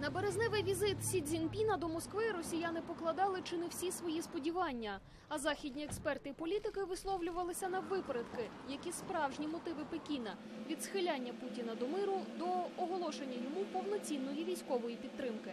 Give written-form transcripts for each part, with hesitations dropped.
На березневий візит Сі Цзіньпіна до Москви росіяни покладали чи не всі свої сподівання. А західні експерти і політики висловлювалися на випередки, які справжні мотиви Пекіна – від схиляння Путіна до миру до оголошення йому повноцінної військової підтримки.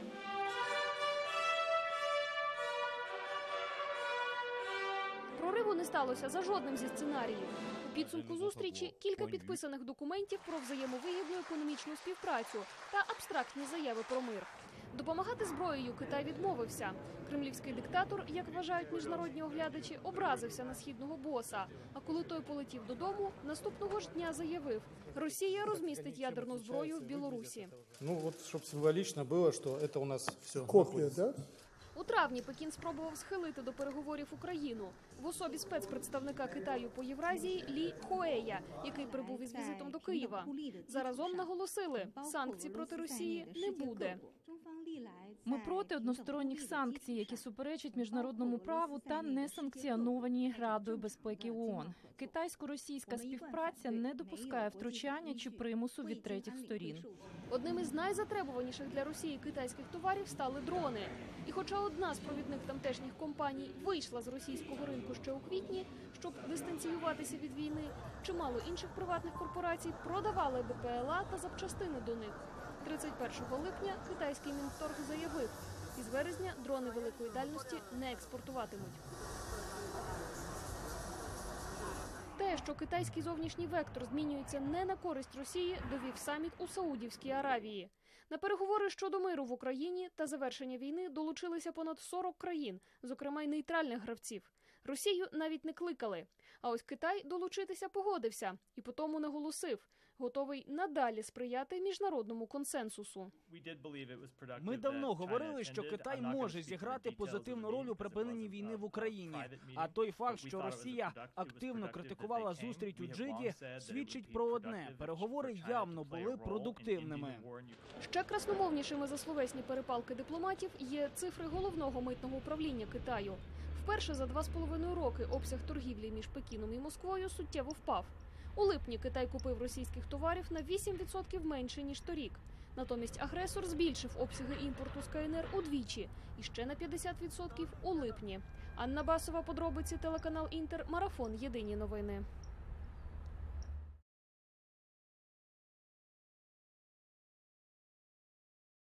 Прориву не сталося за жодним зі сценаріїв. У підсумку зустрічі кілька підписаних документів про взаємовигідну економічну співпрацю та абстрактні заяви про мир. Допомагати зброєю Китай відмовився. Кремлівський диктатор, як вважають міжнародні оглядачі, образився на східного боса. А коли той полетів додому, наступного ж дня заявив – Росія розмістить ядерну зброю в Білорусі. Ну от, щоб символічно було, що це у нас все копія, да? У травні Пекін спробував схилити до переговорів Україну в особі спецпредставника Китаю по Євразії Лі Хуея, який прибув із візитом до Києва. Заразом наголосили – санкцій проти Росії не буде. Ми проти односторонніх санкцій, які суперечать міжнародному праву та не санкціоновані Радою безпеки ООН. Китайсько-російська співпраця не допускає втручання чи примусу від третіх сторін. Одним із найзатребуваніших для Росії китайських товарів стали дрони. І хоча одна з провідних тамтешніх компаній вийшла з російського ринку ще у квітні, щоб дистанціюватися від війни, чимало інших приватних корпорацій продавали БПЛА та запчастини до них. 31 липня китайський Мінторг заявив, із вересня дрони великої дальності не експортуватимуть. Те, що китайський зовнішній вектор змінюється не на користь Росії, довів саміт у Саудівській Аравії. На переговори щодо миру в Україні та завершення війни долучилися понад 40 країн, зокрема й нейтральних гравців. Росію навіть не кликали. А ось Китай долучитися погодився і потому наголосив – готовий надалі сприяти міжнародному консенсусу. Ми давно говорили, що Китай може зіграти позитивну роль у припиненні війни в Україні. А той факт, що Росія активно критикувала зустріч у Джиді, свідчить про одне – переговори явно були продуктивними. Ще красномовнішими за словесні перепалки дипломатів є цифри головного митного управління Китаю. Вперше за 2,5 роки обсяг торгівлі між Пекіном і Москвою суттєво впав. У липні Китай купив російських товарів на 8% менше, ніж торік. Натомість агресор збільшив обсяги імпорту з КНР удвічі і ще на 50% у липні. Анна Басова, подробиці, телеканал Інтер, Марафон, Єдині новини.